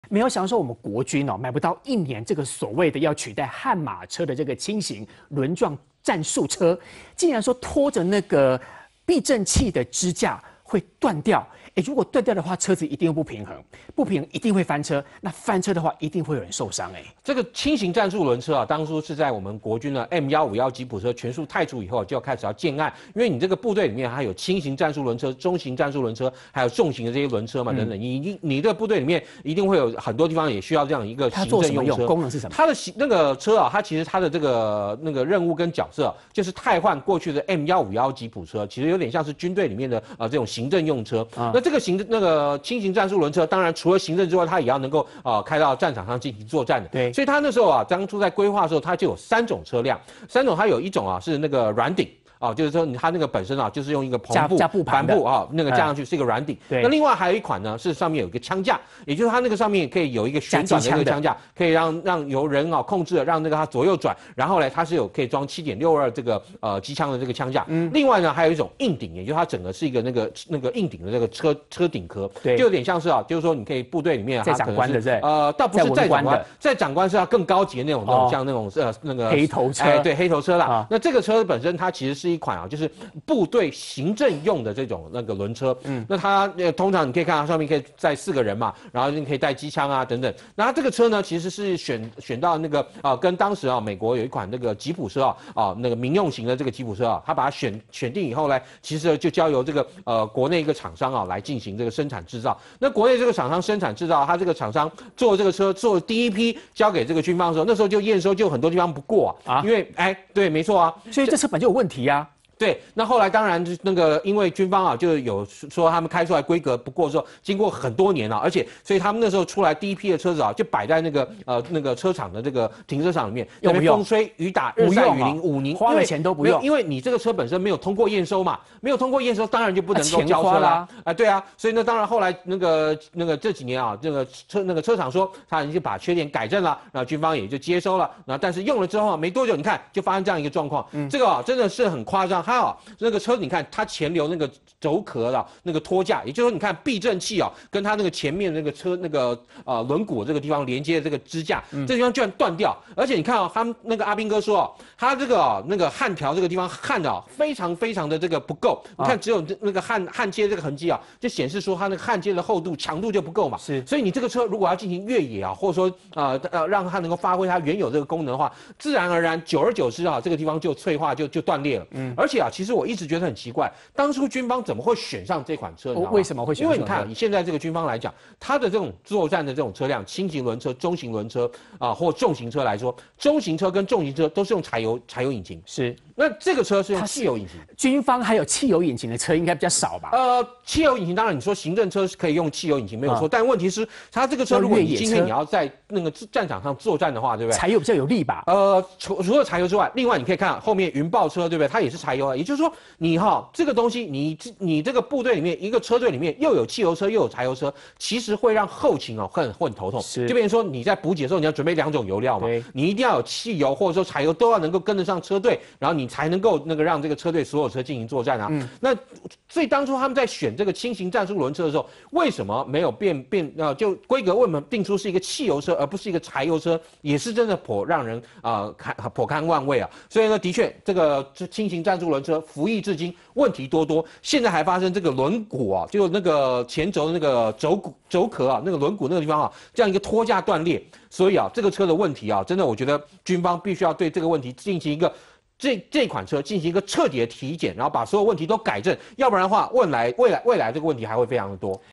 没有想到说我们国军买不到1年这个所谓的要取代悍马车的这个轻型轮状战术车，竟然说拖着那个避震器的支架会断掉。如果断掉的话，车子一定不平衡，不平衡一定会翻车。那翻车的话，一定会有人受伤。 这个轻型战术轮车啊，当初是在我们国军的 M151吉普车全数汰除以后，就要开始要建案，因为你这个部队里面还有轻型战术轮车、中型战术轮车，还有重型的这些轮车嘛，等等。你这个部队里面一定会有很多地方也需要这样一个行政用车。 功能是什么？ 它的那个车啊，它其实它的这个任务跟角色啊，就是汰换过去的 M151吉普车，其实有点像是军队里面的这种行政用车。那这个轻型战术轮车，当然除了行政之外，它也要能够开到战场上进行作战的。 对， 所以它那时候啊，当初在规划的时候，它就有3种车辆，3种它有一种啊是那个软顶。就是说它那个本身啊，就是用一个帆布啊，那个加上去是一个软顶。那另外还有一款呢，是上面有一个枪架，也就是它那个上面可以有一个旋转的一个枪架，可以让由人控制让那个它左右转，然后呢它是有可以装7.62这个机枪的这个枪架。另外呢还有一种硬顶，也就是它整个是一个那个硬顶的这个车顶壳，就有点像是啊，就是说你可以部队里面在长官的倒不是在长官，在长官是要更高级的那种像那种那个黑头车， 对黑头车啦。那这个车本身它其实是一款啊，就是部队行政用的这种那个轮车。那它通常你可以看它上面可以载4个人嘛，然后你可以带机枪啊等等。那它这个车呢，其实是选到那个跟当时美国有一款那个吉普车那个民用型的这个吉普车它把它选定以后呢，其实就交由这个国内一个厂商来进行这个生产制造。那国内这个厂商生产制造，它这个厂商做这个车做第一批交给这个军方的时候，那时候就验收就很多地方不过因为对，没错啊， 所以这车本就有问题啊。 对，那后来当然那个，因为军方就有说他们开出来规格不过之后，经过很多年而且所以他们那时候出来第一批的车子就摆在那个车厂的这个停车场里面， 用不用？ 风吹雨打日晒雨淋5年， 花了钱都不用， 因为你这个车本身没有通过验收嘛，没有通过验收，当然就不能够交车啦。对啊，所以呢，当然后来那个这几年那个车厂说他已经把缺点改正了，然后军方也就接收了，然后但是用了之后没多久，你看就发生这样一个状况，这个真的是很夸张。那个车，你看它前留那个轴壳的那个托架，也就是说，你看避震器跟它那个前面那个车那个轮毂这个地方连接的这个支架，这地方居然断掉。而且你看他们那个阿兵哥说他这个那个焊条这个地方焊的非常非常的这个不够。你看只有那个焊接这个痕迹就显示说它那个焊接的厚度强度就不够嘛。 是， 所以你这个车如果要进行越野或者说让它能够发挥它原有这个功能的话，自然而然久而久之这个地方就脆化就断裂了。而且其实我一直觉得很奇怪，当初军方怎么会选上这款车？ 为什么会选上？ 因为你看，以现在这个军方来讲，它的这种作战的这种车辆，轻型轮车、中型轮车或重型车来说，中型车跟重型车都是用柴油引擎。 是， 那这个车是用汽油引擎。 军方还有汽油引擎的车应该比较少吧？ 汽油引擎当然你说行政车是可以用汽油引擎没有错，但问题是它这个车如果你今天你要在那个战场上作战的话，对不对？ 柴油比较有利吧？ 除了柴油之外，另外你可以看后面云豹车，对不对？它也是柴油也就是说你这个东西，你这个部队里面一个车队里面又有汽油车又有柴油车，其实会让后勤很头痛。就变成说你在补给的时候你要准备2种油料嘛，你一定要有汽油或者说柴油都要能够跟得上车队，然后你才能够让这个车队所有车进行作战那所以当初他们在选这个轻型战术轮车的时候，为什么没有就规格为什么定出是一个汽油车而不是一个柴油车，也是真的颇让人颇堪玩味所以呢，的确这个轻型战术轮车服役至今问题多，现在还发生这个轮毂就那个前轴的那个轴壳那个轮毂那个地方这样一个托架断裂，所以这个车的问题真的我觉得军方必须要对这个问题进行一个这款车进行一个彻底的体检，然后把所有问题都改正，要不然的话未来这个问题还会非常的多。